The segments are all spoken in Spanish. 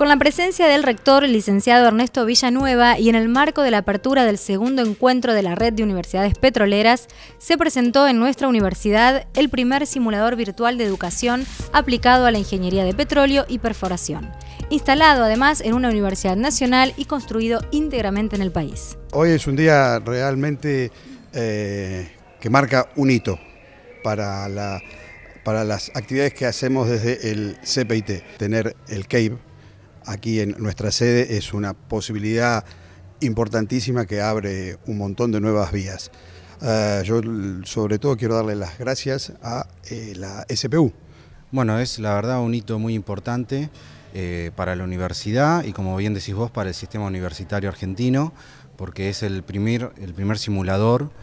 Con la presencia del rector, el licenciado Ernesto Villanueva, y en el marco de la apertura del segundo encuentro de la Red de Universidades Petroleras, se presentó en nuestra universidad el primer simulador virtual de educación aplicado a la ingeniería de petróleo y perforación, instalado además en una universidad nacional y construido íntegramente en el país. Hoy es un día realmente que marca un hito para las actividades que hacemos desde el CPIT. Tener el CAVE aquí en nuestra sede es una posibilidad importantísima que abre un montón de nuevas vías. Yo sobre todo quiero darle las gracias a la SPU. Bueno, es la verdad un hito muy importante para la universidad y, como bien decís vos, para el sistema universitario argentino, porque es el primer simulador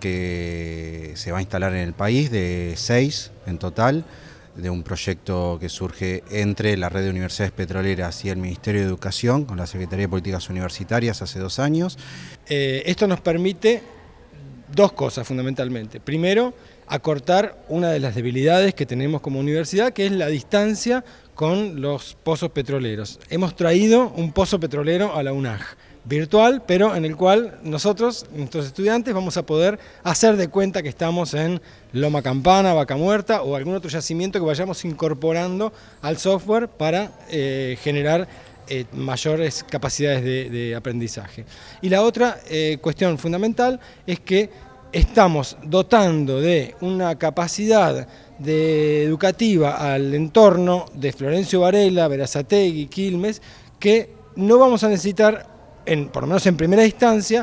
que se va a instalar en el país, de 6 en total, de un proyecto que surge entre la Red de Universidades Petroleras y el Ministerio de Educación, con la Secretaría de Políticas Universitarias hace 2 años. Esto nos permite dos cosas fundamentalmente. Primero, acortar una de las debilidades que tenemos como universidad, que es la distancia con los pozos petroleros. Hemos traído un pozo petrolero a la UNAG, virtual, pero en el cual nosotros, nuestros estudiantes, vamos a poder hacer de cuenta que estamos en Loma Campana, Vaca Muerta o algún otro yacimiento que vayamos incorporando al software para generar mayores capacidades de aprendizaje. Y la otra cuestión fundamental es que estamos dotando de una capacidad educativa al entorno de Florencio Varela, Berazategui, Quilmes, que no vamos a necesitar, por lo menos en primera instancia,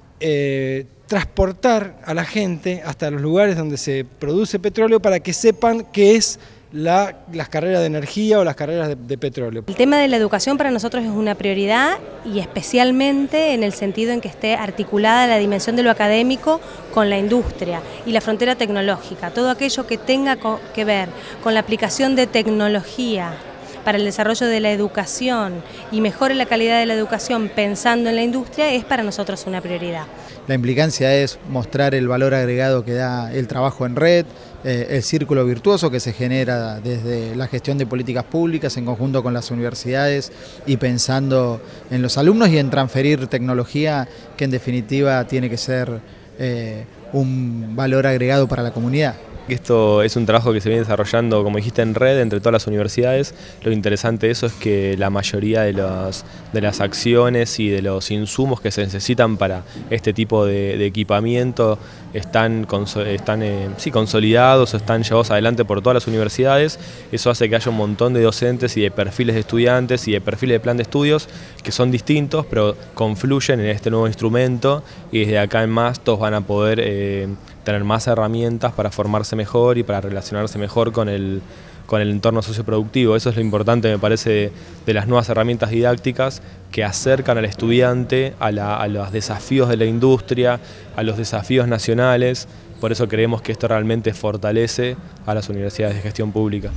transportar a la gente hasta los lugares donde se produce petróleo para que sepan qué es las carreras de energía o las carreras de petróleo. El tema de la educación para nosotros es una prioridad, y especialmente en el sentido en que esté articulada la dimensión de lo académico con la industria y la frontera tecnológica. Todo aquello que tenga que ver con la aplicación de tecnología para el desarrollo de la educación y mejore la calidad de la educación pensando en la industria es para nosotros una prioridad. La implicancia es mostrar el valor agregado que da el trabajo en red, el círculo virtuoso que se genera desde la gestión de políticas públicas en conjunto con las universidades y pensando en los alumnos y en transferir tecnología que en definitiva tiene que ser un valor agregado para la comunidad. Esto es un trabajo que se viene desarrollando, como dijiste, en red entre todas las universidades. Lo interesante de eso es que la mayoría de las acciones y de los insumos que se necesitan para este tipo de equipamiento están consolidados o están llevados adelante por todas las universidades. Eso hace que haya un montón de docentes y de perfiles de estudiantes y de perfiles de plan de estudios que son distintos, pero confluyen en este nuevo instrumento, y desde acá en más todos van a poder tener más herramientas para formarse mejor y para relacionarse mejor con el entorno socioproductivo. Eso es lo importante, me parece, de las nuevas herramientas didácticas que acercan al estudiante a los desafíos de la industria, a los desafíos nacionales. Por eso creemos que esto realmente fortalece a las universidades de gestión pública.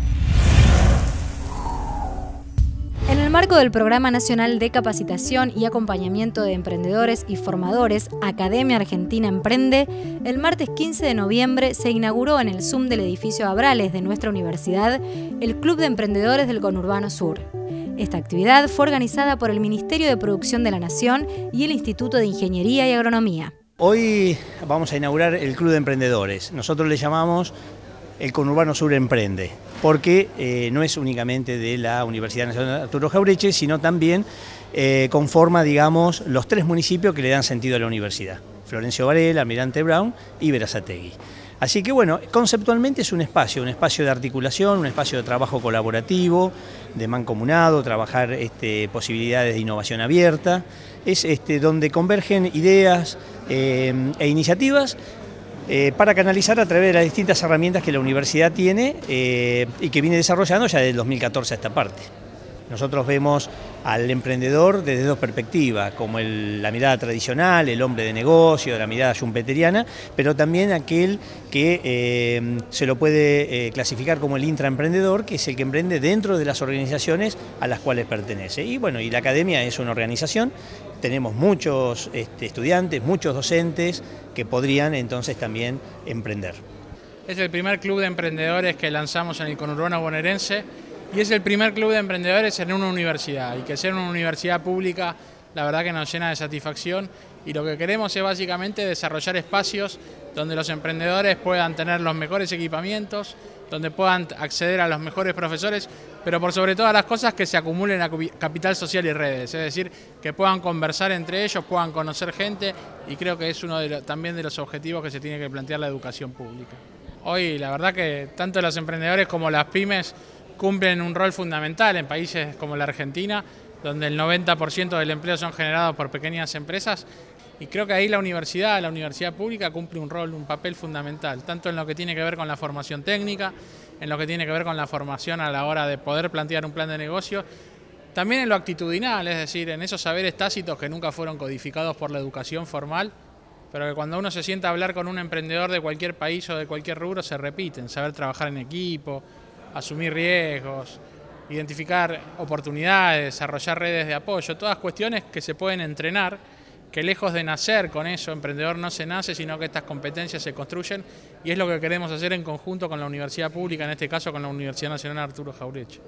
En el marco del Programa Nacional de Capacitación y Acompañamiento de Emprendedores y Formadores, Academia Argentina Emprende, el martes 15 de noviembre se inauguró en el Zoom del edificio Abrales de nuestra universidad el Club de Emprendedores del Conurbano Sur. Esta actividad fue organizada por el Ministerio de Producción de la Nación y el Instituto de Ingeniería y Agronomía. Hoy vamos a inaugurar el Club de Emprendedores. Nosotros le llamamos el Conurbano Sur Emprende, porque no es únicamente de la Universidad Nacional Arturo Jauretche, sino también conforma, digamos, los 3 municipios que le dan sentido a la universidad: Florencio Varela, Almirante Brown y Berazategui. Así que bueno, conceptualmente es un espacio de articulación, un espacio de trabajo colaborativo, de mancomunado, trabajar posibilidades de innovación abierta. Es donde convergen ideas e iniciativas para canalizar a través de las distintas herramientas que la universidad tiene y que viene desarrollando ya desde el 2014 a esta parte. Nosotros vemos al emprendedor desde 2 perspectivas, como la mirada tradicional, el hombre de negocio, la mirada schumpeteriana, pero también aquel que se lo puede clasificar como el intraemprendedor, que es el que emprende dentro de las organizaciones a las cuales pertenece. Y bueno, y la academia es una organización, tenemos muchos estudiantes, muchos docentes que podrían entonces también emprender. Es el primer club de emprendedores que lanzamos en el conurbano bonaerense y es el primer club de emprendedores en una universidad, y que sea una universidad pública la verdad que nos llena de satisfacción, y lo que queremos es básicamente desarrollar espacios donde los emprendedores puedan tener los mejores equipamientos, donde puedan acceder a los mejores profesores, pero por sobre todas las cosas que se acumulen a capital social y redes, es decir, que puedan conversar entre ellos, puedan conocer gente, y creo que es uno también de los objetivos que se tiene que plantear la educación pública. Hoy la verdad que tanto los emprendedores como las pymes cumplen un rol fundamental en países como la Argentina, donde el 90% del empleo son generados por pequeñas empresas, y creo que ahí la universidad pública cumple un papel fundamental, tanto en lo que tiene que ver con la formación técnica, en lo que tiene que ver con la formación a la hora de poder plantear un plan de negocio, también en lo actitudinal, es decir, en esos saberes tácitos que nunca fueron codificados por la educación formal, pero que cuando uno se sienta a hablar con un emprendedor de cualquier país o de cualquier rubro se repiten: saber trabajar en equipo, asumir riesgos, identificar oportunidades, desarrollar redes de apoyo, todas cuestiones que se pueden entrenar, que lejos de nacer con eso, emprendedor no se nace, sino que estas competencias se construyen, y es lo que queremos hacer en conjunto con la universidad pública, en este caso con la Universidad Nacional Arturo Jauretche.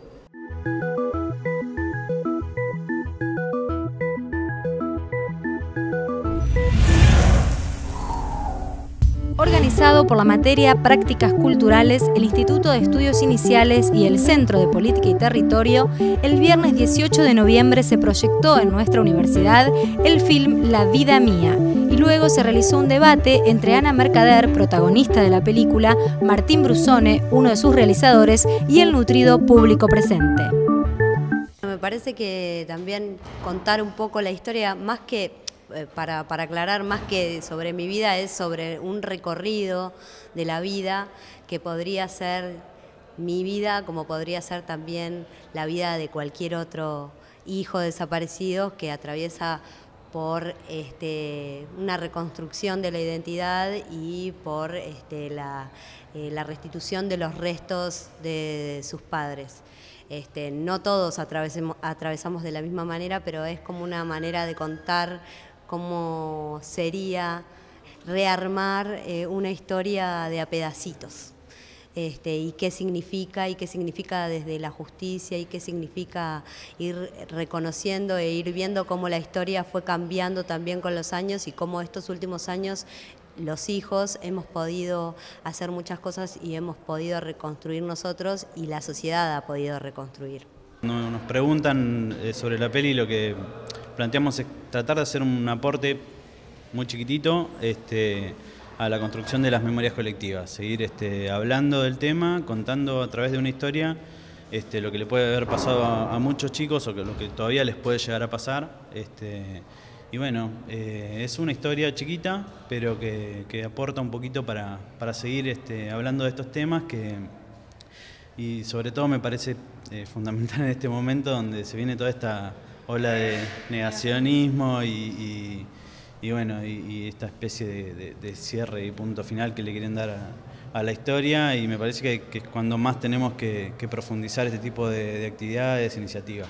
Organizado por la materia Prácticas Culturales, el Instituto de Estudios Iniciales y el Centro de Política y Territorio, el viernes 18 de noviembre se proyectó en nuestra universidad el film La Vida Mía, y luego se realizó un debate entre Ana Mercader, protagonista de la película, Martín Brusone, uno de sus realizadores, y el nutrido público presente. Me parece que también contar un poco la historia, más que para aclarar, más que sobre mi vida, es sobre un recorrido de la vida que podría ser mi vida, como podría ser también la vida de cualquier otro hijo desaparecido que atraviesa por una reconstrucción de la identidad y por la restitución de los restos de sus padres. No todos atravesamos de la misma manera, pero es como una manera de contar cómo sería rearmar una historia de a pedacitos, y qué significa desde la justicia, y qué significa ir reconociendo e ir viendo cómo la historia fue cambiando también con los años, y cómo estos últimos años los hijos hemos podido hacer muchas cosas y hemos podido reconstruir nosotros, y la sociedad ha podido reconstruir. Nos preguntan sobre la peli, lo que planteamos es tratar de hacer un aporte muy chiquitito a la construcción de las memorias colectivas, seguir hablando del tema, contando a través de una historia lo que le puede haber pasado a muchos chicos, o lo que todavía les puede llegar a pasar. Y bueno, es una historia chiquita, pero que aporta un poquito para seguir hablando de estos temas, y sobre todo me parece fundamental en este momento donde se viene toda esta ola de negacionismo y esta especie de cierre y punto final que le quieren dar a la historia, y me parece que es cuando más tenemos que profundizar este tipo de actividades, iniciativas.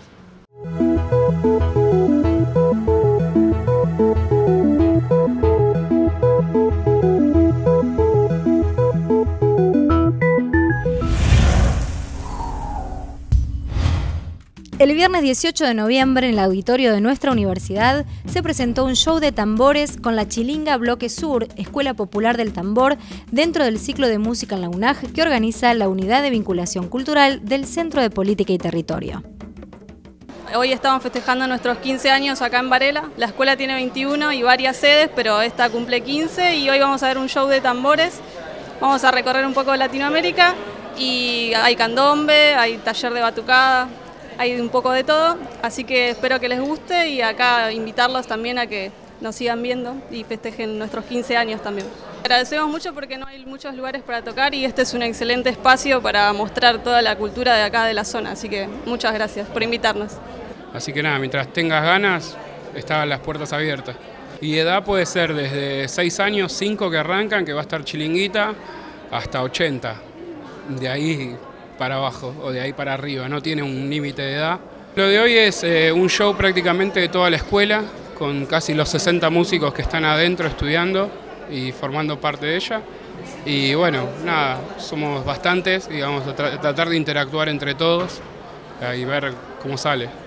El viernes 18 de noviembre, en el auditorio de nuestra universidad, se presentó un show de tambores con la Chilinga Bloque Sur, Escuela Popular del Tambor, dentro del ciclo de música en la UNAJ que organiza la Unidad de Vinculación Cultural del Centro de Política y Territorio. Hoy estamos festejando nuestros 15 años acá en Varela. La escuela tiene 21 y varias sedes, pero esta cumple 15, y hoy vamos a ver un show de tambores. Vamos a recorrer un poco Latinoamérica, y hay candombe, hay taller de batucada, hay un poco de todo, así que espero que les guste, y acá invitarlos también a que nos sigan viendo y festejen nuestros 15 años también. Agradecemos mucho porque no hay muchos lugares para tocar, y este es un excelente espacio para mostrar toda la cultura de acá de la zona, así que muchas gracias por invitarnos. Así que nada, mientras tengas ganas, están las puertas abiertas. Y edad puede ser desde 6 años, 5 que arrancan, que va a estar Chilinguita, hasta 80. De ahí para abajo o de ahí para arriba, no tiene un límite de edad. Lo de hoy es un show prácticamente de toda la escuela, con casi los 60 músicos que están adentro estudiando y formando parte de ella. Y bueno, nada, somos bastantes y vamos a tratar de interactuar entre todos y ver cómo sale.